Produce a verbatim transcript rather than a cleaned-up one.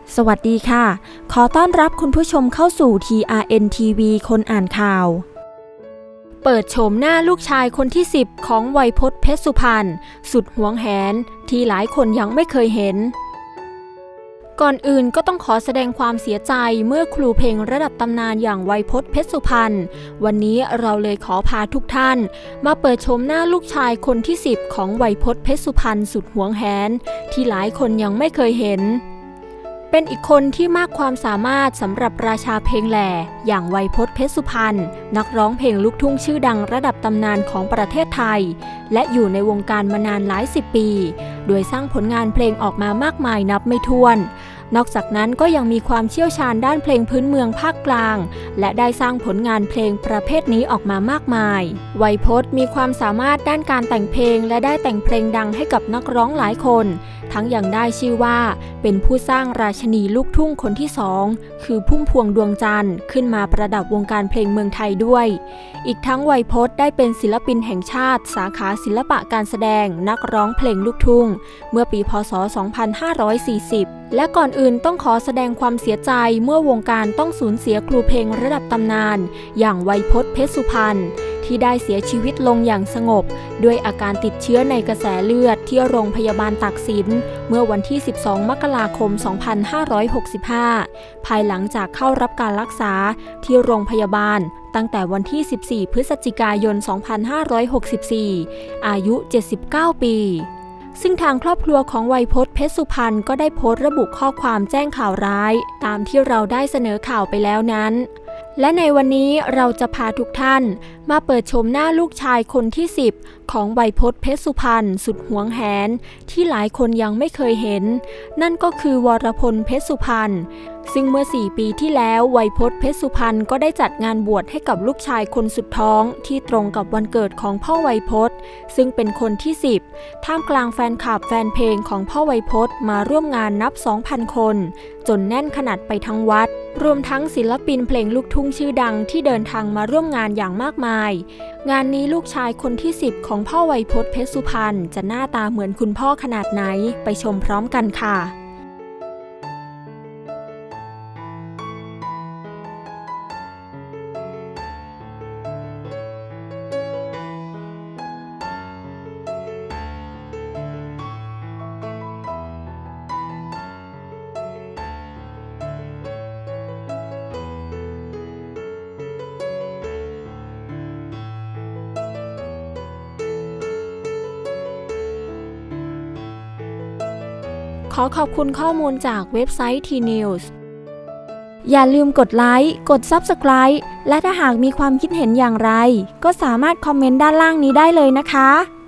สวัสดีค่ะขอต้อนรับคุณผู้ชมเข้าสู่ ที อาร์ เอ็น ที วี คนอ่านข่าวเปิดโฉมหน้าลูกชายคนที่สิบของไวยพจน์เพชรสุพรรณสุดหวงแหนที่หลายคนยังไม่เคยเห็นก่อนอื่นก็ต้องขอแสดงความเสียใจเมื่อครูเพลงระดับตำนานอย่างไวยพจน์เพชรสุพรรณวันนี้เราเลยขอพาทุกท่านมาเปิดโฉมหน้าลูกชายคนที่สิบของไวยพจน์เพชรสุพรรณสุดหวงแหนที่หลายคนยังไม่เคยเห็นเป็นอีกคนที่มากความสามารถสำหรับราชาเพลงแหล่อย่างไวยพจน์เพชรสุพรรณนักร้องเพลงลูกทุ่งชื่อดังระดับตำนานของประเทศไทยและอยู่ในวงการมานานหลายสิบปีโดยสร้างผลงานเพลงออกมามากมายนับไม่ถ้วนนอกจากนั้นก็ยังมีความเชี่ยวชาญด้านเพลงพื้นเมืองภาคกลางและได้สร้างผลงานเพลงประเภทนี้ออกมามากมายไวยพจน์มีความสามารถด้านการแต่งเพลงและได้แต่งเพลงดังให้กับนักร้องหลายคนทั้งยังได้ชื่อว่าเป็นผู้สร้างราชินีลูกทุ่งคนที่สองคือพุ่มพวงดวงจันทร์ขึ้นมาประดับวงการเพลงเมืองไทยด้วยอีกทั้งไวยพจน์ได้เป็นศิลปินแห่งชาติสาขาศิลปะการแสดงนักร้องเพลงลูกทุ่งเมื่อปีพ.ศ. สองพันห้าร้อยสี่สิบและก่อนอื่นต้องขอแสดงความเสียใจเมื่อวงการต้องสูญเสียครูเพลงระดับตำนานอย่างไวยพจน์เพชรสุพรรณที่ได้เสียชีวิตลงอย่างสงบด้วยอาการติดเชื้อในกระแสเลือดที่โรงพยาบาลตากสินเมื่อวันที่สิบสองมกราคมสองพันห้าร้อยหกสิบห้าภายหลังจากเข้ารับการรักษาที่โรงพยาบาลตั้งแต่วันที่สิบสี่พฤศจิกายนสองพันห้าร้อยหกสิบสี่อายุเจ็ดสิบเก้าปีซึ่งทางครอบครัวของไวยพจน์เพชรสุพรรณก็ได้โพสต์ระบุข้อความแจ้งข่าวร้ายตามที่เราได้เสนอข่าวไปแล้วนั้นและในวันนี้เราจะพาทุกท่านมาเปิดชมหน้าลูกชายคนที่สิบของไวยพจน์เพชรสุพรรณสุดหวงแหนที่หลายคนยังไม่เคยเห็นนั่นก็คือวรพลเพชรสุพรรณซึ่งเมื่อสี่ปีที่แล้วไวยพจน์เพชรสุพรรณก็ได้จัดงานบวชให้กับลูกชายคนสุดท้องที่ตรงกับวันเกิดของพ่อไวยพจน์ซึ่งเป็นคนที่สิบท่ามกลางแฟนคลับแฟนเพลงของพ่อไวยพจน์มาร่วมงานนับ สองพัน คนจนแน่นขนาดไปทั้งวัดรวมทั้งศิลปินเพลงลูกทุ่งชื่อดังที่เดินทางมาร่วมงานอย่างมากมายงานนี้ลูกชายคนที่สิบของพ่อไวยพจน์เพชรสุพรรณจะหน้าตาเหมือนคุณพ่อขนาดไหนไปชมพร้อมกันค่ะขอขอบคุณข้อมูลจากเว็บไซต์ ที นิวส์ อย่าลืมกดไลค์ กด ซับสไครบ์ และถ้าหากมีความคิดเห็นอย่างไรก็สามารถคอมเมนต์ด้านล่างนี้ได้เลยนะคะ